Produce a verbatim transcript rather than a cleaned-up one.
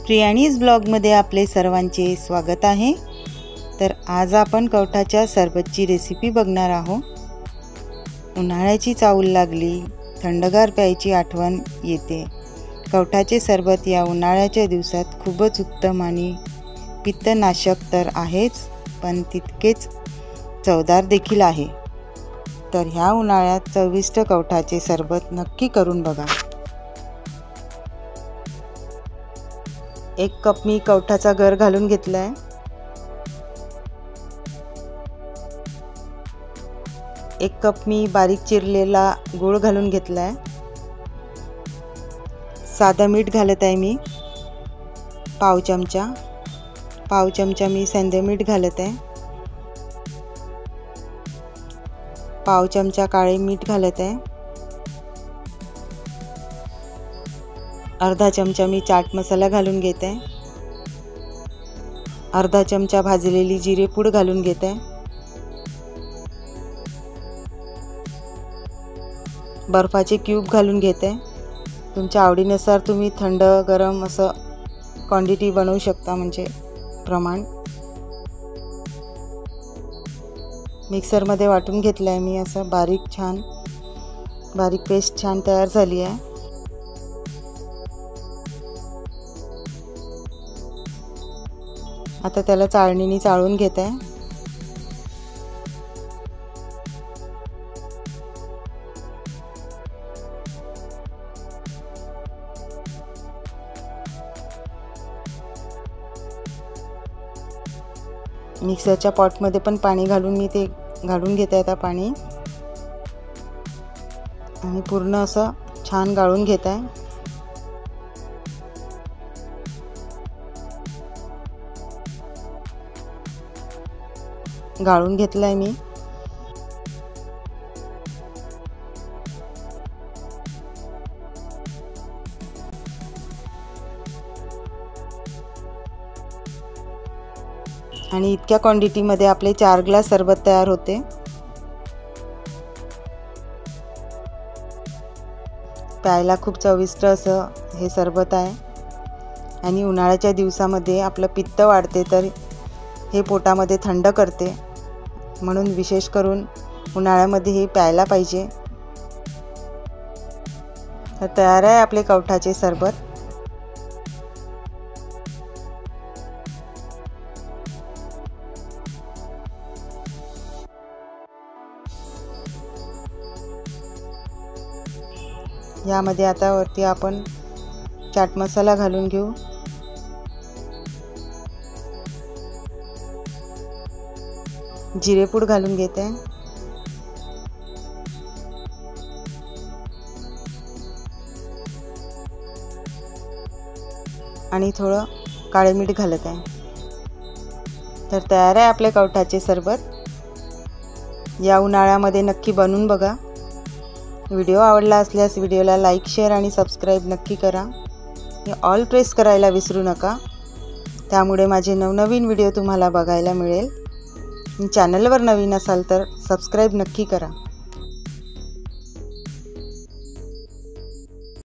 प्रियाणीज ब्लॉगमध्ये आपले सर्वांचे स्वागत आहे। तर आज आपण कवठाच्या सरबतची रेसिपी बघणार आहोत। उन्हाळ्याची चाहूल लागली, थंडगार प्यायची आठवण येते। कवठाचे सरबत या उन्हाळ्याच्या दिवसात खूपच उत्तम आणि पित्तनाशक तर आहेच, पण तितकेच चवदार देखील आहे। तर ह्या उन्हाळ्यात चविष्ट कवठाचे सरबत नक्की करून बघा। एक कप मी कवठाचा गर घालून घेतलाय। एक कप मी बारीक चिरलेला गूळ घालून घेतलाय। साधा मीठ घालत आहे मी पाव चमचा पाव चमचा मी सेंधे मीठ घालत आहे। पाव चमचा काळे मीठ घालत आहे। अर्धा चमचा मी चाट मसाला घालून घेत आहे। अर्धा चमचा भाजलेली जिरे पूड घालून घेत आहे। बर्फाचे क्यूब घालून घेत आहे। तुमच्या आवडीनुसार तुम्ही थंड गरम असं क्वांटिटी बनवू शकता, म्हणजे प्रमाण। मिक्सर मध्ये वाटून घेतलं आहे मी, असं बारीक छान बारीक पेस्ट छान तयार झाली आहे। आता त्याला चाळणीने चाळून घेत आहे। मिक्सरच्या पॉटमध्ये पण पाणी घालून मी ते घालून घेते आता पाणी, आणि पूर्ण असं छान गाळून घेत आहे। गाळून घेतलाय मी। आणि इतक्या क्वांटिटी मध्ये आपले चार ग्लास सरबत तयार होते। प्यायला खूप चविष्ट असं हे सरबत आहे, आणि उन्हाळ्याच्या दिवसामध्ये आपलं पित्त वाढते तर हे पोटामध्ये थंड करते, म्हणून विशेष करून उन्हाळ्यामध्ये हे प्यायला पाहिजे। तर तयार आहे आपले कवठाचे सरबत। यामध्ये आता वरती आपण चाट मसाला घालून घेऊ। जिरेपूड घालून घेते, आणि थोडं काळे मीठ घालत आहे। तर तयार आहे आपले कवठाचे सरबत। या उन्हाळ्यामध्ये नक्की बनवून बघा। व्हिडिओ आवडला असल्यास व्हिडिओला लाईक, शेअर आणि सबस्क्राईब नक्की करा। हे ऑल प्रेस करायला विसरू नका, त्यामुळे माझे नवनवीन व्हिडिओ तुम्हाला बघायला मिळेल। चॅनलवर नवीन असाल तर सबस्क्राईब नक्की करा।